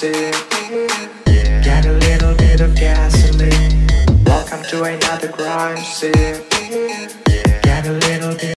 scene. Get a little bit of gasoline. Welcome to another crime scene. Get a little bit